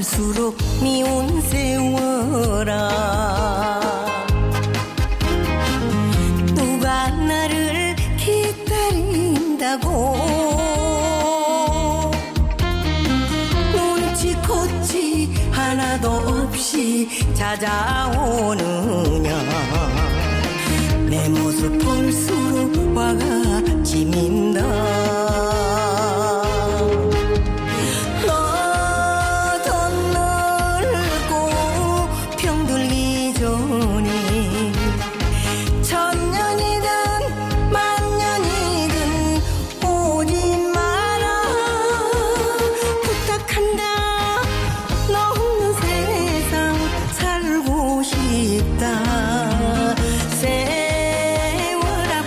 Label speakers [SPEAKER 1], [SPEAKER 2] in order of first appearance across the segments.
[SPEAKER 1] 살수록 미운 세월아 누가 나를 기다린다고 눈치코치 하나도 없이 찾아오느냐 내 모습 볼수록 화가 지민다 세월아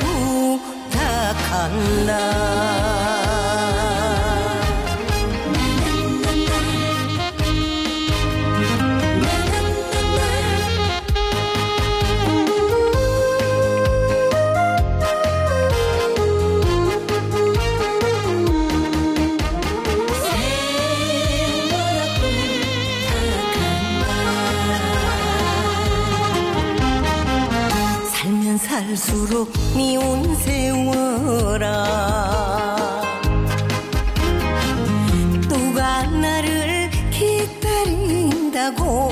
[SPEAKER 1] 부탁한다 살면 살수록 미운 세월아 누가 나를 기다린다고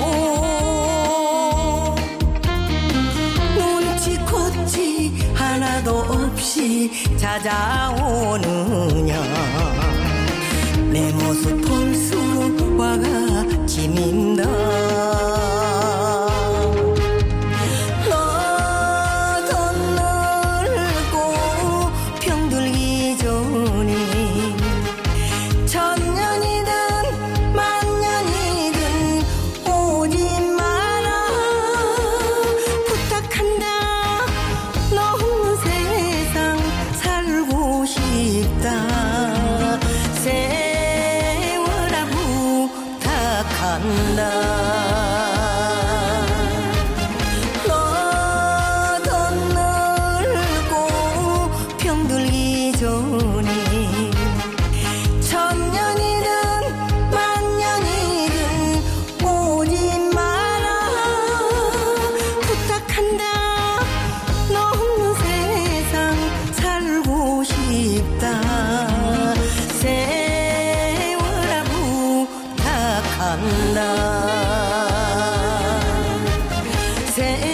[SPEAKER 1] 눈치코치 하나도 없이 찾아오느냐 내 모습 볼수록 화가 지민다 세월아 부탁한다 너도 늙고 병들기 전에 천년이든 만년이든 오지 마라 부탁한다 너 없는 세상 살고 싶다 세월아 부탁한다